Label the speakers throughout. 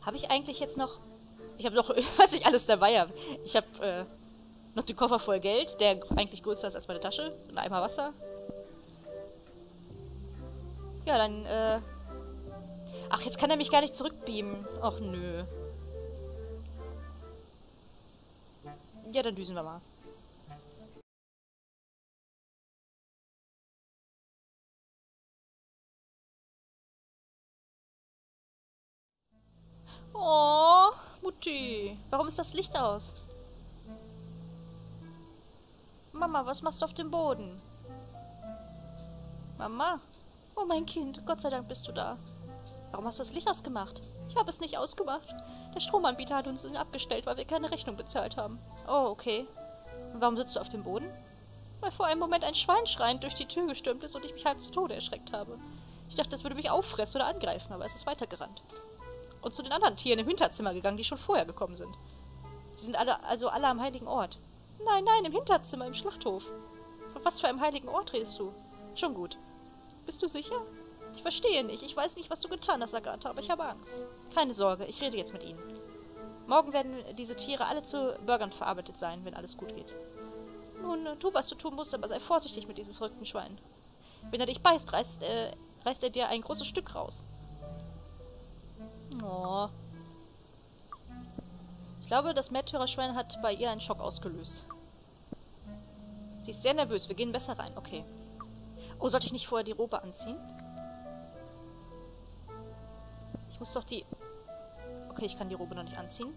Speaker 1: Habe ich eigentlich jetzt noch... Ich habe noch, was ich alles dabei habe. Ich habe noch den Koffer voll Geld, der eigentlich größer ist als meine Tasche. Ein Eimer Wasser. Ja, dann, Ach, jetzt kann er mich gar nicht zurückbeamen. Och, nö. Ja, dann düsen wir mal. Oh, Mutti. Warum ist das Licht aus? Mama, was machst du auf dem Boden? Mama? Oh, mein Kind, Gott sei Dank bist du da. Warum hast du das Licht ausgemacht? Ich habe es nicht ausgemacht. Der Stromanbieter hat uns abgestellt, weil wir keine Rechnung bezahlt haben. Oh, okay. Und warum sitzt du auf dem Boden? Weil vor einem Moment ein Schwein schreiend durch die Tür gestürmt ist und ich mich halb zu Tode erschreckt habe. Ich dachte, es würde mich auffressen oder angreifen, aber es ist weitergerannt. Und zu den anderen Tieren im Hinterzimmer gegangen, die schon vorher gekommen sind. Sie sind alle am heiligen Ort. Nein, nein, im Hinterzimmer, im Schlachthof. Von was für einem heiligen Ort redest du? Schon gut. Bist du sicher? Ich verstehe nicht. Ich weiß nicht, was du getan hast, Agatha, aber ich habe Angst. Keine Sorge, ich rede jetzt mit ihnen. Morgen werden diese Tiere alle zu Burgern verarbeitet sein, wenn alles gut geht. Nun, tu, was du tun musst, aber sei vorsichtig mit diesem verrückten Schwein. Wenn er dich beißt, reißt er dir ein großes Stück raus. Oh. Ich glaube, das Märtyrerschwein hat bei ihr einen Schock ausgelöst. Sie ist sehr nervös. Wir gehen besser rein. Okay. Oh, sollte ich nicht vorher die Robe anziehen? Ich muss doch die... Okay, ich kann die Robe noch nicht anziehen.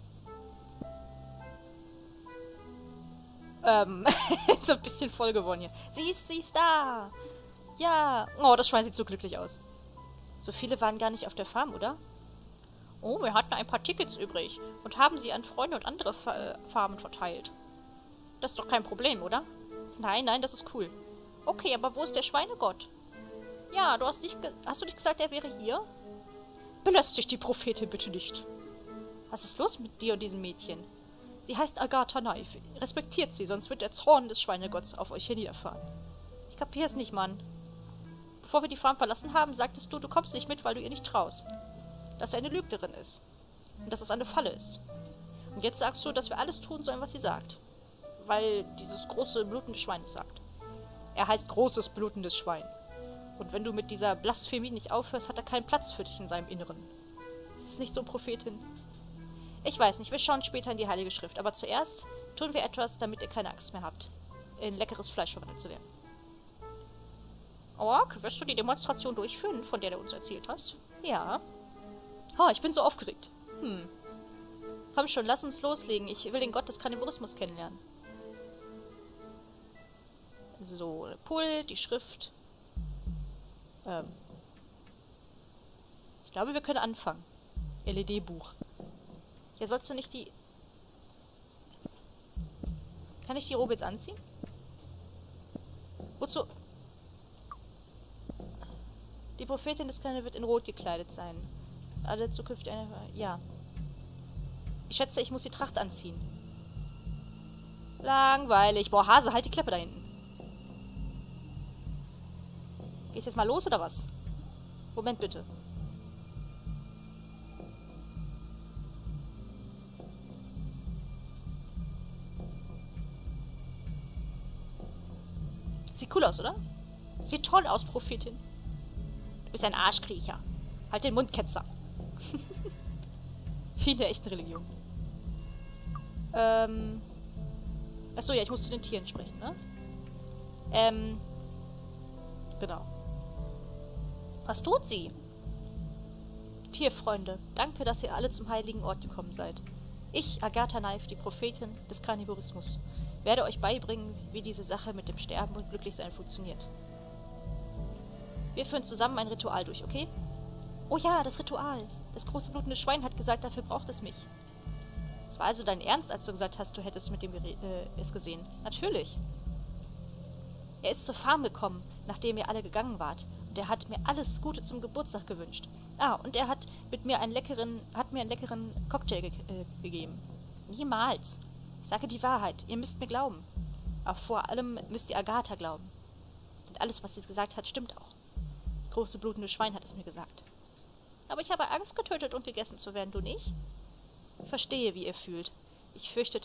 Speaker 1: So ein bisschen voll geworden hier. Sie ist da! Ja! Oh, das Schwein sieht so glücklich aus. So viele waren gar nicht auf der Farm, oder? Oh, wir hatten ein paar Tickets übrig und haben sie an Freunde und andere Farmen verteilt. Das ist doch kein Problem, oder? Nein, nein, das ist cool. Okay, aber wo ist der Schweinegott? Ja, hast du nicht gesagt, er wäre hier? Belästigt die Prophetin bitte nicht. Was ist los mit dir und diesem Mädchen? Sie heißt Agatha Knife. Respektiert sie, sonst wird der Zorn des Schweinegotts auf euch herniederfahren. Ich kapier's nicht, Mann. Bevor wir die Farm verlassen haben, sagtest du, du kommst nicht mit, weil du ihr nicht traust. Dass sie eine Lügnerin ist. Und dass es eine Falle ist. Und jetzt sagst du, dass wir alles tun sollen, was sie sagt. Weil dieses große, blutende Schwein es sagt. Er heißt großes, blutendes Schwein. Und wenn du mit dieser Blasphemie nicht aufhörst, hat er keinen Platz für dich in seinem Inneren. Ist es nicht so, Prophetin? Ich weiß nicht, wir schauen später in die Heilige Schrift. Aber zuerst tun wir etwas, damit ihr keine Angst mehr habt, in leckeres Fleisch verwandelt zu werden. Ork, wirst du die Demonstration durchführen, von der du uns erzählt hast? Ja. Oh, ich bin so aufgeregt. Komm schon, lass uns loslegen. Ich will den Gott des Kannibalismus kennenlernen. So, Pult, die Schrift. Ich glaube, wir können anfangen. LED-Buch. Ja, sollst du nicht die... Kann ich die Robe jetzt anziehen? Wozu? Die Prophetin des Kanne wird in Rot gekleidet sein. Alle zukünftig eine... Ja. Ich schätze, ich muss die Tracht anziehen. Langweilig. Boah, Hase, halt die Klappe da hinten. Gehst jetzt mal los, oder was? Moment, bitte. Sieht cool aus, oder? Sieht toll aus, Prophetin. Du bist ein Arschkriecher. Halt den Mund, Ketzer. Wie in der echten Religion. Achso, ja, ich muss zu den Tieren sprechen, ne? Genau. Was tut sie? Tierfreunde, danke, dass ihr alle zum heiligen Ort gekommen seid. Ich, Agatha Knife, die Prophetin des Kannibalismus, werde euch beibringen, wie diese Sache mit dem Sterben und Glücklichsein funktioniert. Wir führen zusammen ein Ritual durch, okay? Oh ja, das Ritual. Das große blutende Schwein hat gesagt, dafür braucht es mich. Es war also dein Ernst, als du gesagt hast, du hättest mit dem es gesehen. Natürlich. Er ist zur Farm gekommen, nachdem ihr alle gegangen wart. Und er hat mir alles Gute zum Geburtstag gewünscht. Ah, und er hat mir einen leckeren Cocktail gegeben. Niemals. Ich sage die Wahrheit. Ihr müsst mir glauben. Aber vor allem müsst ihr Agatha glauben. Denn alles, was sie gesagt hat, stimmt auch. Das große blutende Schwein hat es mir gesagt. Aber ich habe Angst, getötet und gegessen zu werden, du nicht? Ich verstehe, wie ihr fühlt. Ihr fürchtet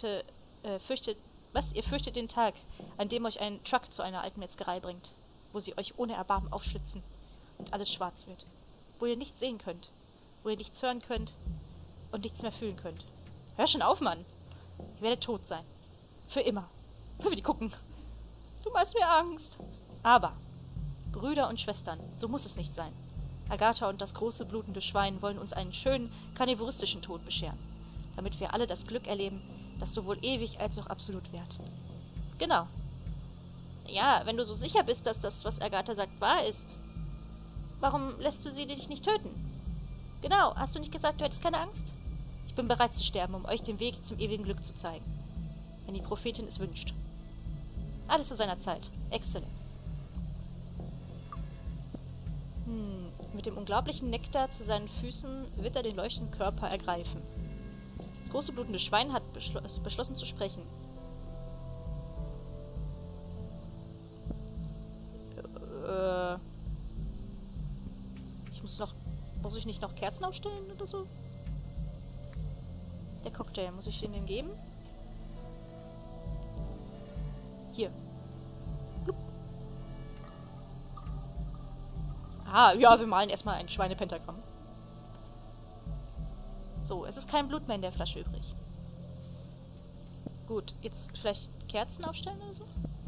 Speaker 1: den Tag, an dem euch ein Truck zu einer alten Metzgerei bringt, wo sie euch ohne Erbarmen aufschlitzen und alles schwarz wird. Wo ihr nichts sehen könnt, wo ihr nichts hören könnt und nichts mehr fühlen könnt. Hör schon auf, Mann! Ihr werdet tot sein. Für immer. Wie die gucken. Du machst mir Angst. Aber, Brüder und Schwestern, so muss es nicht sein. Agatha und das große blutende Schwein wollen uns einen schönen, karnivoristischen Tod bescheren, damit wir alle das Glück erleben, das sowohl ewig als auch absolut währt. Genau. Ja, wenn du so sicher bist, dass das, was Agatha sagt, wahr ist, warum lässt du sie dich nicht töten? Genau, hast du nicht gesagt, du hättest keine Angst? Ich bin bereit zu sterben, um euch den Weg zum ewigen Glück zu zeigen, wenn die Prophetin es wünscht. Alles zu seiner Zeit. Exzellent. Mit dem unglaublichen Nektar zu seinen Füßen wird er den leuchtenden Körper ergreifen. Das große blutende Schwein hat beschlossen zu sprechen. Muss ich nicht noch Kerzen aufstellen oder so? Der Cocktail, muss ich den dem geben? Hier. Blub. Ah, ja, wir malen erstmal ein Schweinepentagramm. So, es ist kein Blut mehr in der Flasche übrig. Gut, jetzt vielleicht Kerzen aufstellen oder so?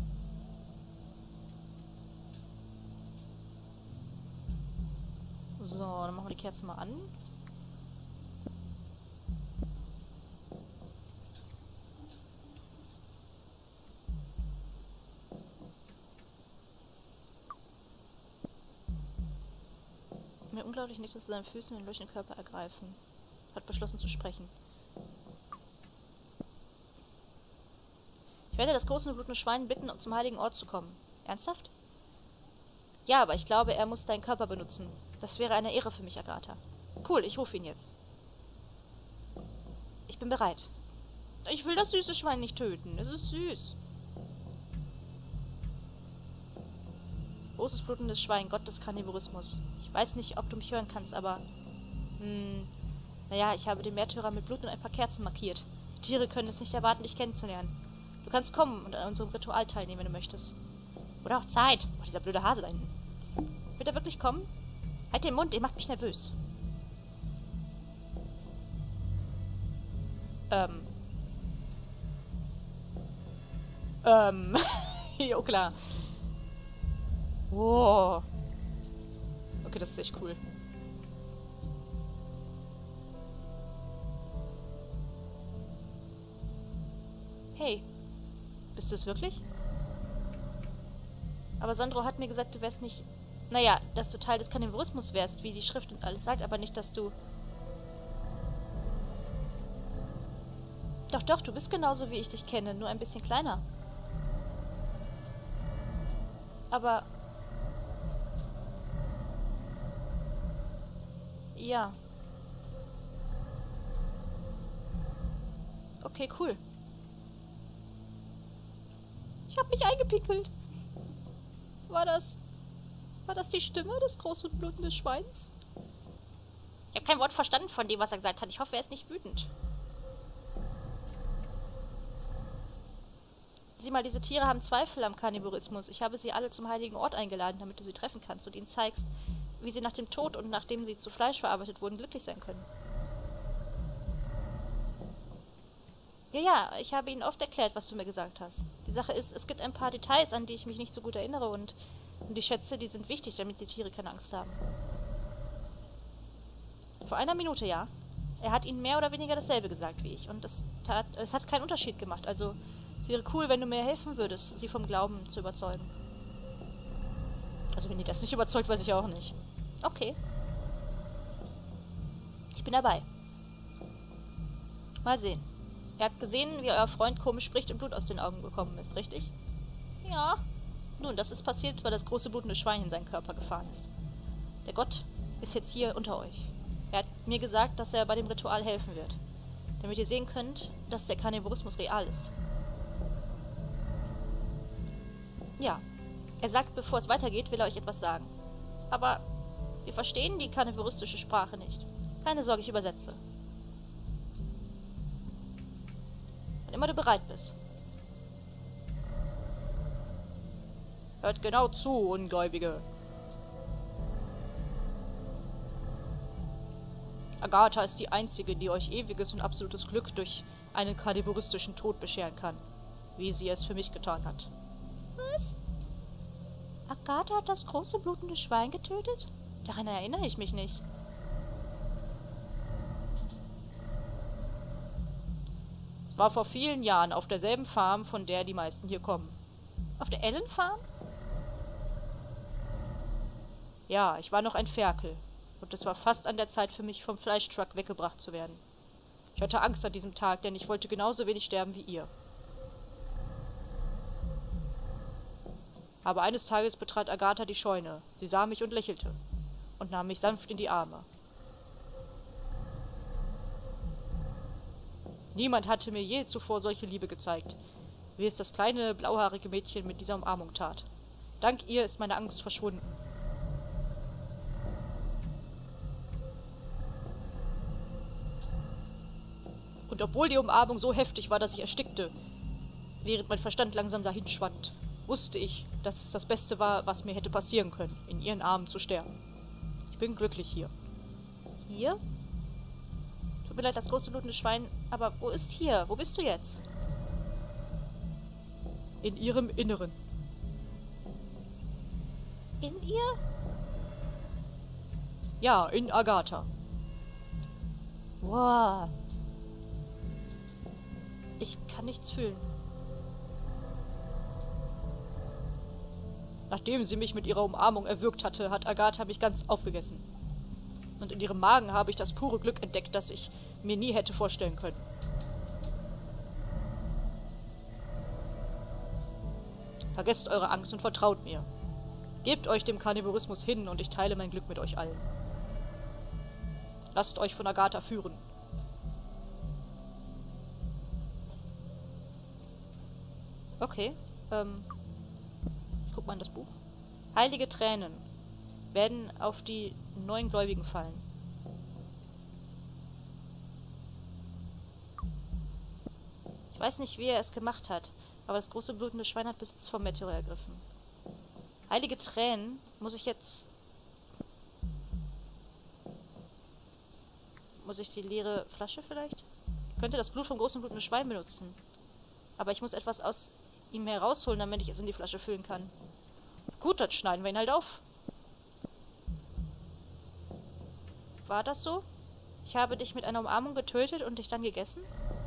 Speaker 1: So, dann machen wir die Kerzen mal an. Mir unglaublich nicht, dass seine Füße den leuchtenden Körper ergreifen. Hat beschlossen zu sprechen. Ich werde das große blutende Schwein bitten, um zum heiligen Ort zu kommen. Ernsthaft? Ja, aber ich glaube, er muss deinen Körper benutzen. Das wäre eine Ehre für mich, Agatha. Cool, ich rufe ihn jetzt. Ich bin bereit. Ich will das süße Schwein nicht töten. Es ist süß. Großes blutendes Schwein, Gott des Karnivorismus. Ich weiß nicht, ob du mich hören kannst, aber... naja, ich habe den Märtyrer mit Blut und ein paar Kerzen markiert. Die Tiere können es nicht erwarten, dich kennenzulernen. Du kannst kommen und an unserem Ritual teilnehmen, wenn du möchtest. Oder auch Zeit. Oh, dieser blöde Hase da hinten. Wird er wirklich kommen? Halt den Mund, ihr macht mich nervös. Jo, klar. Wow. Okay, das ist echt cool. Hey. Bist du es wirklich? Aber Sandro hat mir gesagt, du wärst nicht... Naja, dass du Teil des Karnivorismus wärst, wie die Schrift und alles sagt, aber nicht, dass du... Doch, doch, du bist genauso, wie ich dich kenne, nur ein bisschen kleiner. Aber... Ja. Okay, cool. Ich hab mich eingepickelt. War das die Stimme des großen blutenden Schweins? Ich habe kein Wort verstanden von dem, was er gesagt hat. Ich hoffe, er ist nicht wütend. Sieh mal, diese Tiere haben Zweifel am Karnivorismus. Ich habe sie alle zum heiligen Ort eingeladen, damit du sie treffen kannst und ihnen zeigst, wie sie nach dem Tod und nachdem sie zu Fleisch verarbeitet wurden, glücklich sein können. Ja, ich habe ihnen oft erklärt, was du mir gesagt hast. Die Sache ist, es gibt ein paar Details, an die ich mich nicht so gut erinnere und die Schätze, die sind wichtig, damit die Tiere keine Angst haben. Vor einer Minute, ja. Er hat ihnen mehr oder weniger dasselbe gesagt wie ich und es hat keinen Unterschied gemacht, also es wäre cool, wenn du mir helfen würdest, sie vom Glauben zu überzeugen. Also wenn die das nicht überzeugt, weiß ich auch nicht. Okay. Ich bin dabei. Mal sehen. Ihr habt gesehen, wie euer Freund komisch spricht und Blut aus den Augen gekommen ist, richtig? Ja. Nun, das ist passiert, weil das große blutende Schwein in seinen Körper gefahren ist. Der Gott ist jetzt hier unter euch. Er hat mir gesagt, dass er bei dem Ritual helfen wird. Damit ihr sehen könnt, dass der Karnivorismus real ist. Ja. Er sagt, bevor es weitergeht, will er euch etwas sagen. Aber Wir verstehen die karnivoristische Sprache nicht. Keine Sorge, ich übersetze. Wann immer du bereit bist. Hört genau zu, Ungläubige. Agatha ist die Einzige, die euch ewiges und absolutes Glück durch einen karnivoristischen Tod bescheren kann, wie sie es für mich getan hat. Was? Agatha hat das große blutende Schwein getötet? Daran erinnere ich mich nicht. Es war vor vielen Jahren auf derselben Farm, von der die meisten hier kommen. Auf der Ellen Farm? Ja, ich war noch ein Ferkel. Und es war fast an der Zeit für mich, vom Fleischtruck weggebracht zu werden. Ich hatte Angst an diesem Tag, denn ich wollte genauso wenig sterben wie ihr. Aber eines Tages betrat Agatha die Scheune. Sie sah mich und lächelte und nahm mich sanft in die Arme. Niemand hatte mir je zuvor solche Liebe gezeigt, wie es das kleine, blauhaarige Mädchen mit dieser Umarmung tat. Dank ihr ist meine Angst verschwunden. Und obwohl die Umarmung so heftig war, dass ich erstickte, während mein Verstand langsam dahinschwand, wusste ich, dass es das Beste war, was mir hätte passieren können, in ihren Armen zu sterben. Ich bin glücklich hier. Hier? Tut mir leid, das große blutende Schwein, aber wo ist hier? Wo bist du jetzt? In ihrem Inneren. In ihr? Ja, in Agatha. Wow. Ich kann nichts fühlen. Nachdem sie mich mit ihrer Umarmung erwürgt hatte, hat Agatha mich ganz aufgegessen. Und in ihrem Magen habe ich das pure Glück entdeckt, das ich mir nie hätte vorstellen können. Vergesst eure Angst und vertraut mir. Gebt euch dem Karnivorismus hin und ich teile mein Glück mit euch allen. Lasst euch von Agatha führen. Okay, ich guck mal in das Buch. Heilige Tränen werden auf die neuen Gläubigen fallen. Ich weiß nicht, wie er es gemacht hat, aber das große blutende Schwein hat Besitz vom Meteor ergriffen. Heilige Tränen muss ich jetzt... Muss ich die leere Flasche vielleicht? Ich könnte das Blut vom großen blutenden Schwein benutzen. Aber ich muss etwas aus ihm herausholen, damit ich es in die Flasche füllen kann. Gut, dann schneiden wir ihn halt auf. War das so? Ich habe dich mit einer Umarmung getötet und dich dann gegessen?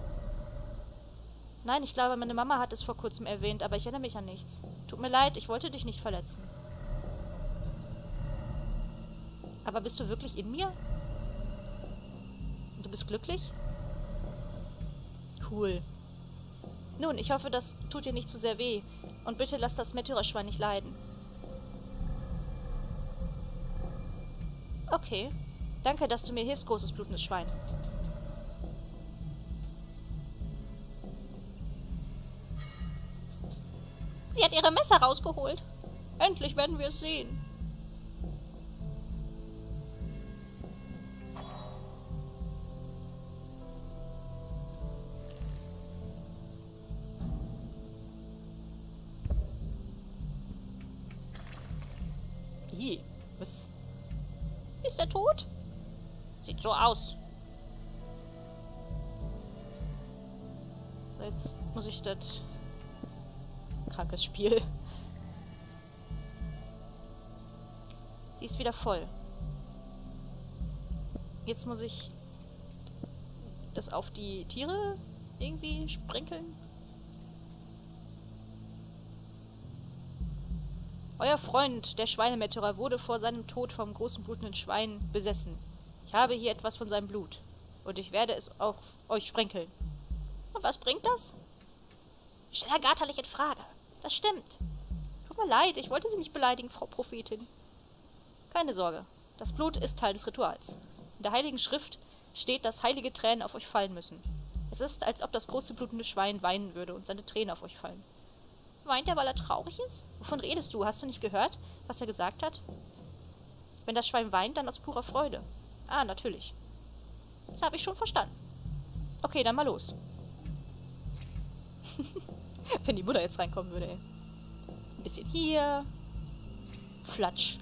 Speaker 1: Nein, ich glaube, meine Mama hat es vor kurzem erwähnt, aber ich erinnere mich an nichts. Tut mir leid, ich wollte dich nicht verletzen. Aber bist du wirklich in mir? Und du bist glücklich? Cool. Nun, ich hoffe, das tut dir nicht zu sehr weh. Und bitte lass das Meteorschwein nicht leiden. Okay. Danke, dass du mir hilfst, großes blutendes Schwein. Sie hat ihre Messer rausgeholt. Endlich werden wir es sehen. Was? Ist er tot? Sieht so aus. So, jetzt muss ich das... Krankes Spiel. Sie ist wieder voll. Jetzt muss ich das auf die Tiere irgendwie sprenkeln. Euer Freund, der Schweinemeteor, wurde vor seinem Tod vom großen blutenden Schwein besessen. Ich habe hier etwas von seinem Blut. Und ich werde es auf euch sprenkeln. Und was bringt das? Stell Agatha nicht in Frage. Das stimmt. Tut mir leid, ich wollte Sie nicht beleidigen, Frau Prophetin. Keine Sorge. Das Blut ist Teil des Rituals. In der Heiligen Schrift steht, dass heilige Tränen auf euch fallen müssen. Es ist, als ob das große blutende Schwein weinen würde und seine Tränen auf euch fallen. Weint er, weil er traurig ist? Wovon redest du? Hast du nicht gehört, was er gesagt hat? Wenn das Schwein weint, dann aus purer Freude. Ah, natürlich. Das habe ich schon verstanden. Okay, dann mal los. Wenn die Mutter jetzt reinkommen würde, ey. Ein bisschen hier. Flatsch.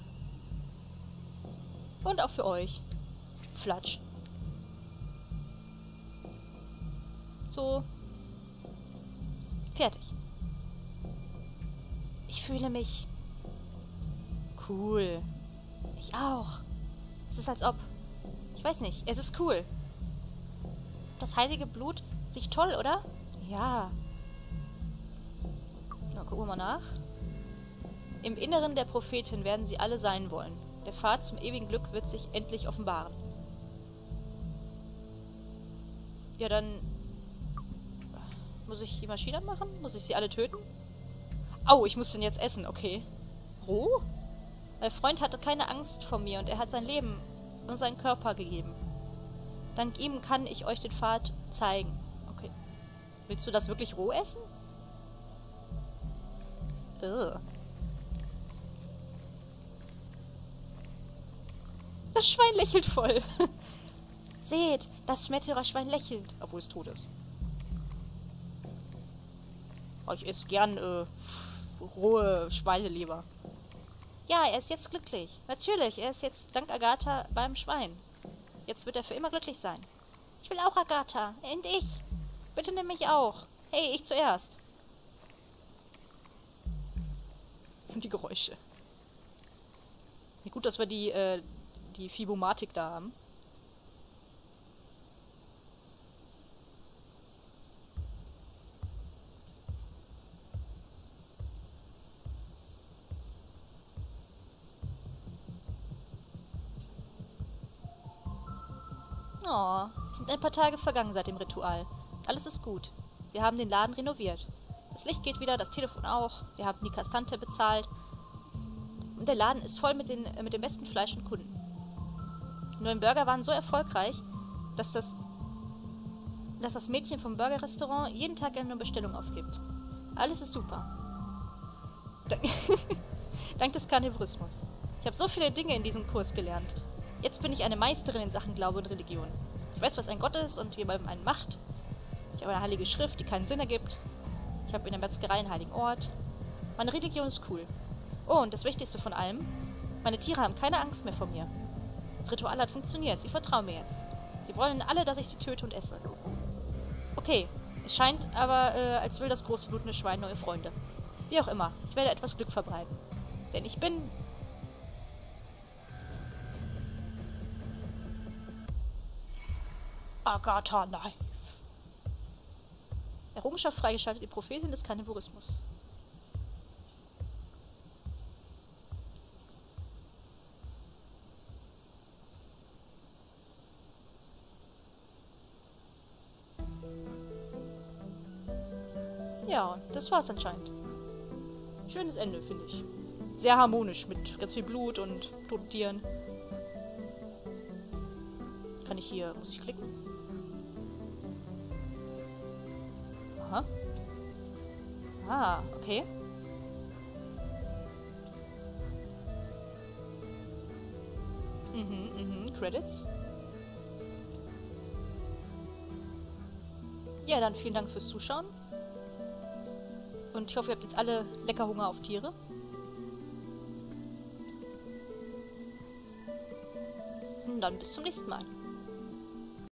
Speaker 1: Und auch für euch. Flatsch. So. Fertig. Ich fühle mich cool. Ich auch. Es ist als ob... Ich weiß nicht, es ist cool. Das heilige Blut riecht toll, oder? Ja. Na, gucken wir mal nach. Im Inneren der Prophetin werden sie alle sein wollen. Der Pfad zum ewigen Glück wird sich endlich offenbaren. Ja, dann... Muss ich die Maschine machen? Muss ich sie alle töten? Au, ich muss den jetzt essen, okay. Roh? Mein Freund hatte keine Angst vor mir und er hat sein Leben und seinen Körper gegeben. Dank ihm kann ich euch den Pfad zeigen. Okay. Willst du das wirklich roh essen? Ugh. Das Schwein lächelt voll. Seht, das Märtyrerschwein lächelt, obwohl es tot ist. Oh, ich esse gern rohe Schweineleber. Ja, er ist jetzt glücklich. Natürlich, er ist jetzt dank Agatha beim Schwein. Jetzt wird er für immer glücklich sein. Ich will auch Agatha. Und ich. Bitte nimm mich auch. Hey, ich zuerst. Und die Geräusche. Wie gut, dass wir die Fibomatik da haben. Oh, es sind ein paar Tage vergangen seit dem Ritual. Alles ist gut. Wir haben den Laden renoviert. Das Licht geht wieder, das Telefon auch. Wir haben die Kastante bezahlt. Und der Laden ist voll mit dem besten Fleisch und Kunden. Die neuen Burger waren so erfolgreich, dass das Mädchen vom Burgerrestaurant jeden Tag eine Bestellung aufgibt. Alles ist super. Dank des Karnivorismus. Ich habe so viele Dinge in diesem Kurs gelernt. Jetzt bin ich eine Meisterin in Sachen Glaube und Religion. Ich weiß, was ein Gott ist und wie man einen macht. Ich habe eine heilige Schrift, die keinen Sinn ergibt. Ich habe in der Metzgerei einen heiligen Ort. Meine Religion ist cool. Oh, und das Wichtigste von allem, meine Tiere haben keine Angst mehr vor mir. Das Ritual hat funktioniert, sie vertrauen mir jetzt. Sie wollen alle, dass ich sie töte und esse. Okay, es scheint aber, als will das große blutende Schwein neue Freunde. Wie auch immer, ich werde etwas Glück verbreiten. Denn ich bin... Agatha Knife. Errungenschaft freigeschaltet, die Prophetin des Karnivorismus. Ja, das war's anscheinend. Schönes Ende, finde ich. Sehr harmonisch, mit ganz viel Blut und toten Tieren. Kann ich hier... Muss ich klicken? Aha. Ah, okay. Credits. Ja, dann vielen Dank fürs Zuschauen. Und ich hoffe, ihr habt jetzt alle lecker Hunger auf Tiere. Und dann bis zum nächsten Mal.